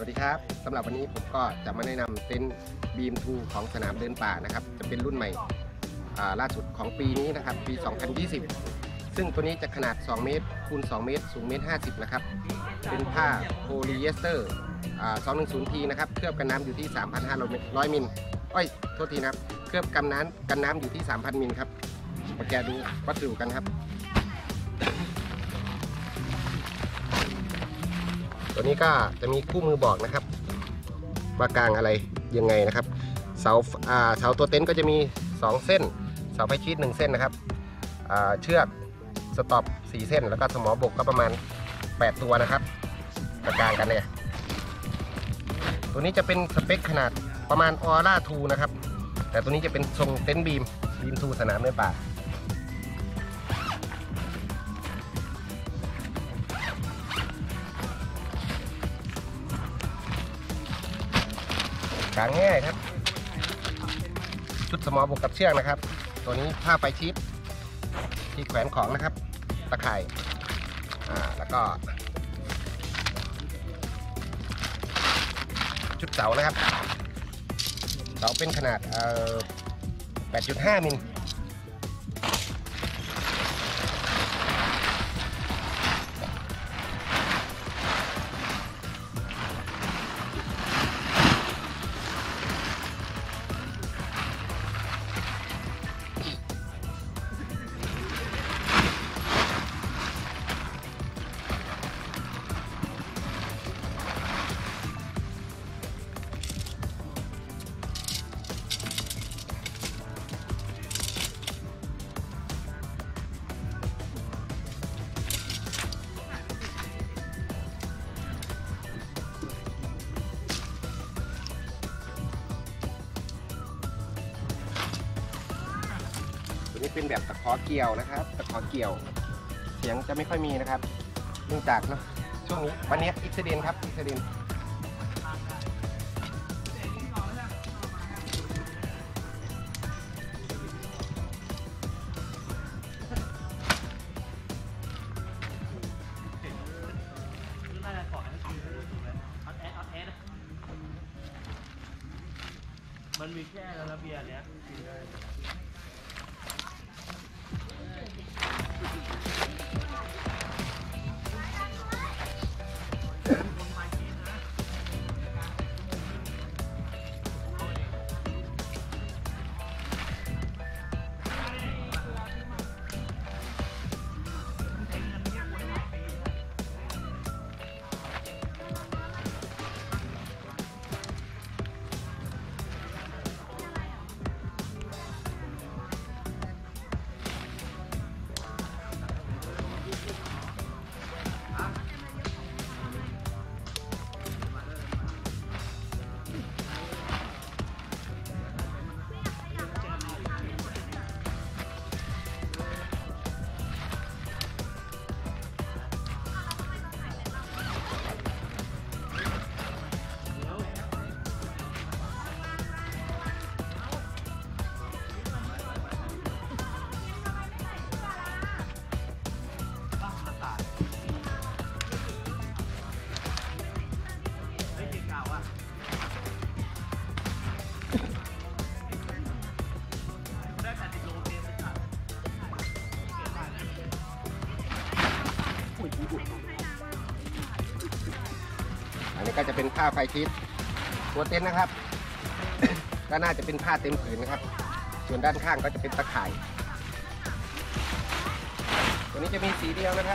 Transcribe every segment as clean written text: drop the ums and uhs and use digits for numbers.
วัสดีครับสำหรับวันนี้ผมก็จะมาแนะนำเต็นท์บีมทูของสนามเดินป่านะครับจะเป็นรุ่นใหม่ล่าสุดของปีนี้นะครับปี 2020 ซึ่งตัวนี้จะขนาด2 เมตรคูณ 2 เมตรสูง1.50 เมตรนะครับเป็นผ้าโพลีเอสเตอร์210T นะครับเคลือบกันน้ำอยู่ที่ 3,500 มิลโทษทีนะครับเคลือบกันน้ำอยู่ที่ 3,000 มิลครับมาแกะดูวัสดุกันครับตัวนี้ก็จะมีคู่มือบอกนะครับว่ากลางอะไรยังไงนะครับเสาตัวเต็นท์ก็จะมี2 เส้นเสาไฟชีต1 เส้นนะครับเชือกสต็อป4 เส้นแล้วก็สมอบกก็ประมาณ8 ตัวนะครับกลางกันเลยตัวนี้จะเป็นสเปคขนาดประมาณออร่าทูนะครับแต่ตัวนี้จะเป็นทรงเต็นท์บีมทูสนามเดินป่ากางง่ายครับชุดสมอบกกับเชือกนะครับตัวนี้ผ้าไฟชีตที่แขวนของนะครับตะข่ายแล้วก็ชุดเสานะครับเสาเป็นขนาด8.5 มิลนี่เป็นแบบตะขอเกี่ยวนะครับตะขอเกี่ยวเสียงจะไม่ค่อยมีนะครับเนื่องจากเนาะช่วงนี้วันนี้อิสเดนครับอิสเดนมันมีแค่ระเบียงเนี้ยอันนี้ก็จะเป็นผ้าไฟชีตตัวเต็นท์นะครับด้านหน้าจะเป็นผ้าเต็มผืนนะครับส่วนด้านข้างก็จะเป็นตะข่ายตัวนี้จะมีสีเดียวนะครับ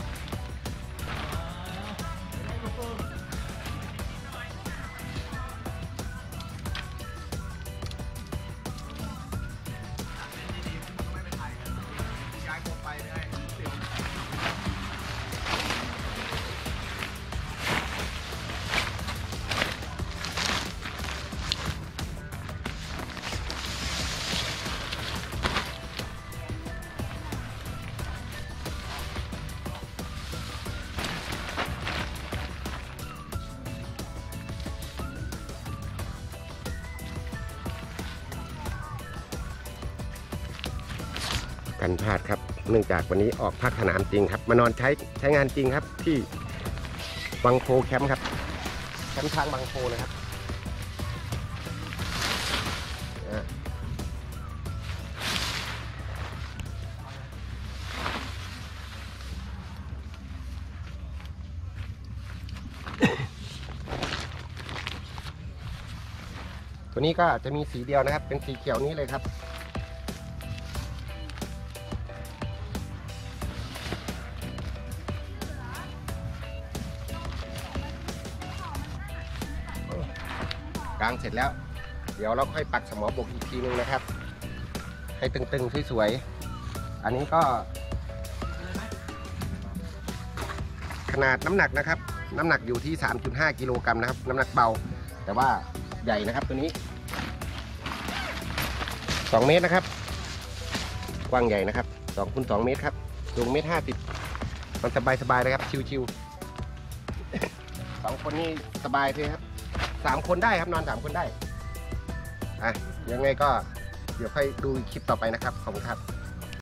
กันพลาดครับเนื่องจากวันนี้ออกภาคสนามจริงครับมานอนใช้งานจริงครับที่วังโพแคมป์ครับแคมป์ช้างบางโพนะครับตัวนี้ก็จะมีสีเดียวนะครับ เป็นสีเขียวนี้เลยครับกางเสร็จแล้ว เดี๋ยวเราค่อยปักสมอบกอีกทีนึงนะครับ ให้ตึงๆสวยๆอันนี้ก็ขนาดน้ำหนักนะครับ น้ำหนักอยู่ที่ 3.5 กิโลกรัมนะครับ น้ำหนักเบาแต่ว่าใหญ่นะครับตัวนี้2 เมตรนะครับกว้างใหญ่นะครับ2 คูณ 2 เมตรครับสูง1.50 เมตรมันสบายๆนะครับชิวๆ2 คนนี่สบายเลยครับ3 คนได้ครับนอน3 คนได้ยังไงก็เดี๋ยวค่อยดูคลิปต่อไปนะครับขอบคุณครับ